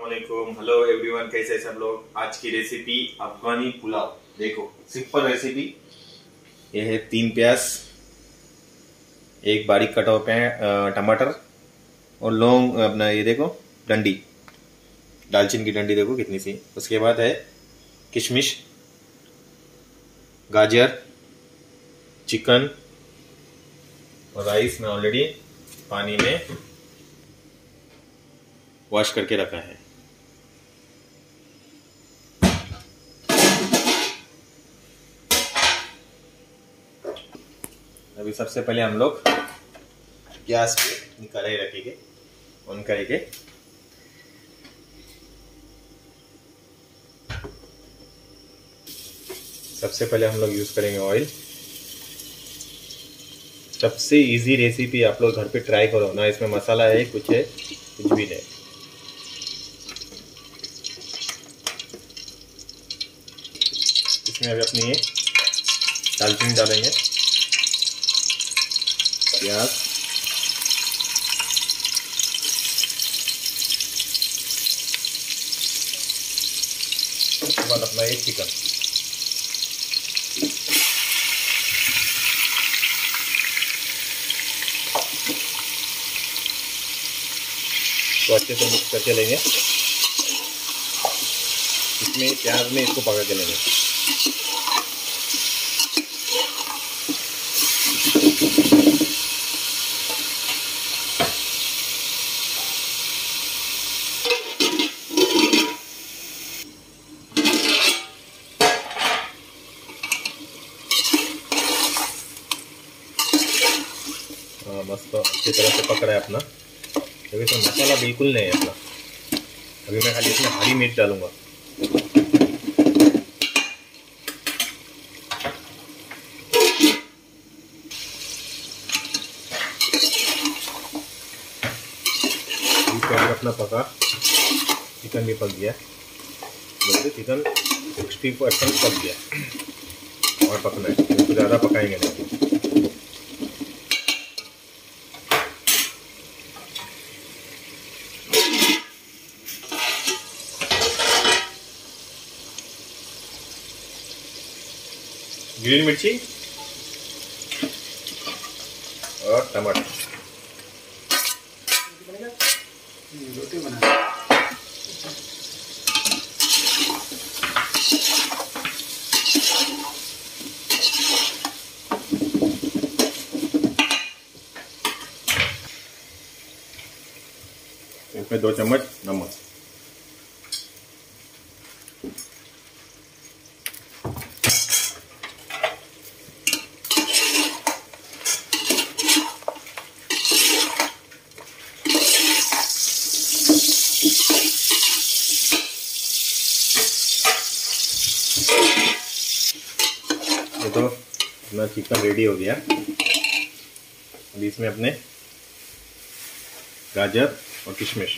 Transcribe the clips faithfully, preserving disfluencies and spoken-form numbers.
अस्सलामुअलैकुम, hello everyone, कैसे सब लोग। आज की रेसिपी अफगानी पुलाव। देखो सिंपल रेसिपी। ये है तीन प्याज, एक बारीक कटा हुआ टमाटर और लौंग, अपना ये देखो डंडी, दालचीनी की डंडी देखो कितनी सी। उसके बाद है किशमिश, गाजर, चिकन और राइस में ऑलरेडी पानी में वॉश करके रखा है। अभी सबसे पहले हम लोग गैस पे कढ़ाई रखेंगे, ऑन करेंगे। सबसे पहले हम लोग यूज करेंगे ऑयल। सबसे इजी रेसिपी, आप लोग घर पे ट्राई करो ना। इसमें मसाला है कुछ है कुछ भी नहीं। इसमें अभी अपनी ये दालचीनी डालेंगे, प्याज, उसके बाद अपना ये चिकन। तो अच्छे से मिक्स करके लेंगे। इसमें प्याज में इसको पका के लेंगे। मस्त अच्छी तरह से पक रहा है अपना। अभी तो मसाला बिल्कुल नहीं है अपना। अभी मैं खाली इसमें हरी मिर्च डालूंगा। अपना पका, चिकन भी पक गया। बोलते चिकन सिक्सटी परसेंट पक गया और पकना है, तो ज़्यादा पकाएंगे नहीं। ग्रीन मिर्ची और टमाटर। रोटी बना इसमें दो चम्मच नमक। ये तो अपना चिकन रेडी हो गया। अभी इसमें अपने गाजर और किशमिश,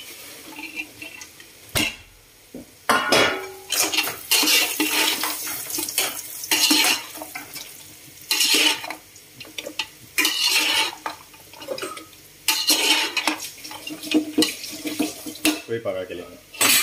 कोई पका के लेंगे।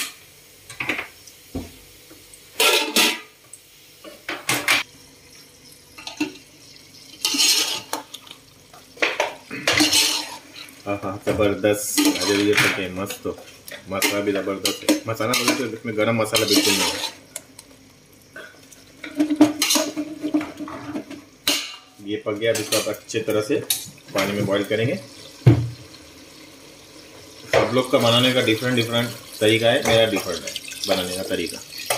हाँ हाँ जबरदस्त गाजर ये पके मस्त। तो मसाला भी जबरदस्त है। मसाला बोले तो इसमें गरम मसाला बिल्कुल नहीं है। ये पक गया। अब इसको आप अच्छे तरह से पानी में बॉईल करेंगे। सब लोग का बनाने का डिफरेंट डिफरेंट तरीका है। मेरा डिफरेंट है बनाने का तरीका।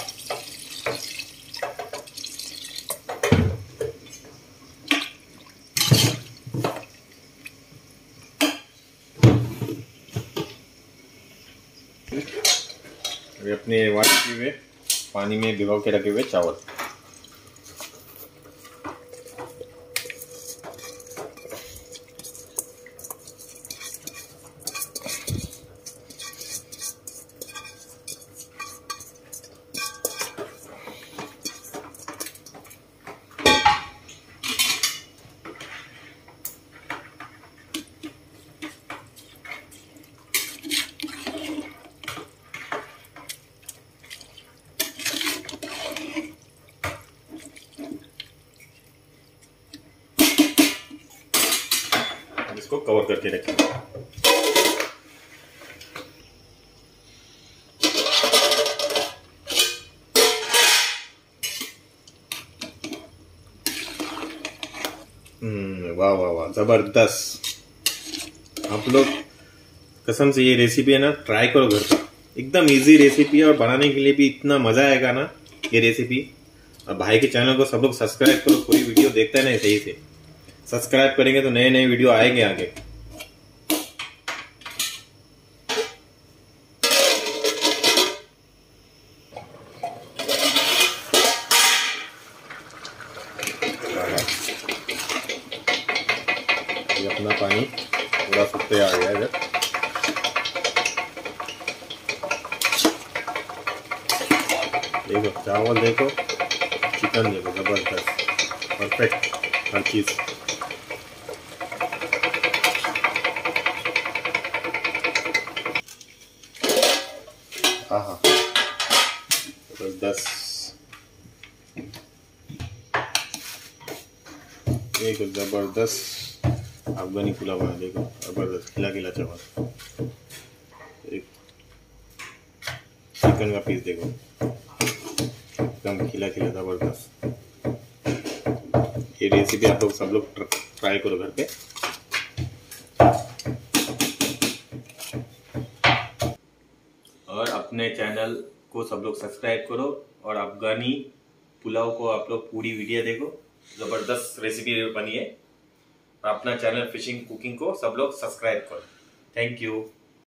अभी अपने वॉश किए हुए पानी में भिगो के रखे हुए चावल, इसको कवर करके रखेंगे। हम्म, वाह वाह वाह, जबरदस्त। आप लोग कसम से ये रेसिपी है ना, ट्राई करो घर पर। एकदम इजी रेसिपी है और बनाने के लिए भी इतना मजा आएगा ना ये रेसिपी। और भाई के चैनल को सब लोग सब्सक्राइब करो, पूरी वीडियो देखते हैं ना सही से। सब्सक्राइब करेंगे तो नए नए वीडियो आएंगे आगे। ये अपना पानी पूरा सुखते आ गया इधर। देखो चावल, देखो चिकन, देखो जबरदस्त, परफेक्ट हर चीज। आहा जबरदस्त, एक जबरदस्त अफगानी पुलाव बना। देखो जबरदस्त खिला खिला चावल, एक चिकन का पीस देखो एकदम खिला खिला जबरदस्त। ये रेसिपी आप लोग सब लोग ट्राई करो घर पे। और अपने चैनल को सब लोग सब्सक्राइब करो और अफगानी पुलाव को आप लोग पूरी वीडियो देखो, जबरदस्त रेसिपी बनी है। अपना चैनल फिशिंग कुकिंग को सब लोग सब्सक्राइब करो। Thank you.